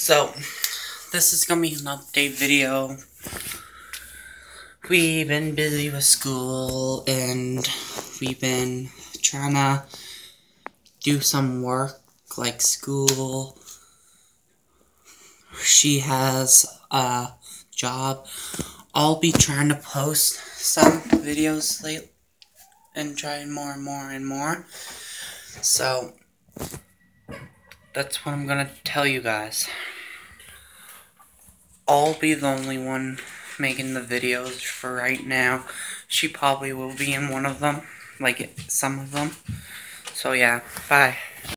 So, this is gonna be an update video. We've been busy with school, and we've been trying to do some work, like school. She has a job. I'll be trying to post some videos lately, and trying more and more and more. So, that's what I'm gonna tell you guys. I'll be the only one making the videos for right now. She probably will be in one of them, like some of them. So yeah, bye.